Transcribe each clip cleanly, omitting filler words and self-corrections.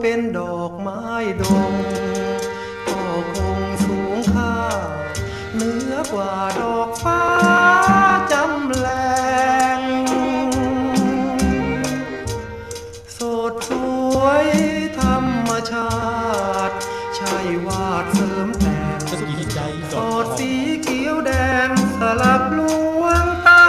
เป็นดอกไม้ดงก็คงสูงค่าเหนือกว่าดอกฟ้าจำแรงสดสวยธรรมชาติใช่วาดเสริมแต่งสดสีเขียวแดงสลับลวงตา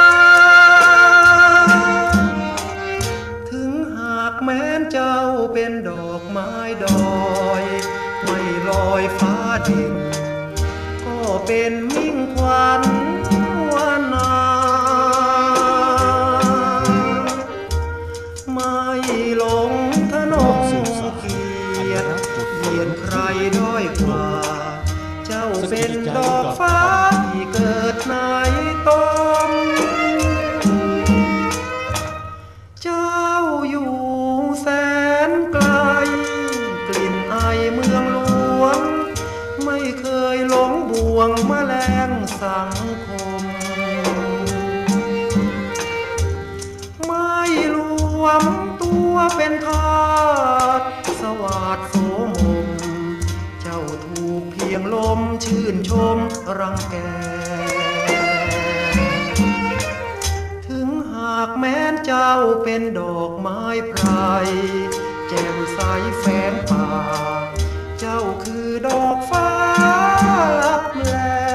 ถึงหากแม้นเจ้าเป็นดอกไม้ดอยไม่ลอยฟ้าดินก็เป็นมิ่งขวัญวานาไม่หลงทะนงเกียรติเหยียดใครด้อยกว่าเจ้าเป็นดอกฟ้าที่เกิดในต้นเจ้าอยู่แสนไกลกลิ่นไอเมืองหลวงไม่เคยหลงบ่วงแมลงสังคมไม่รวมตัวเป็นทาสสวัสดโสมมเจ้าถูกเพียงลมชื่นชมรังแกถึงหากแม้นเจ้าเป็นดอกไม้ไพรแจ่มใสแฝงป่าเจ้าคือดอกฟ้าลับแล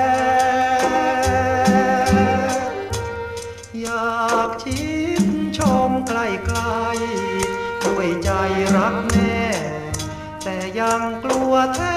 อยากชิดชมใกล้ๆด้วยใจรักแม่แต่ยังกลัวแท้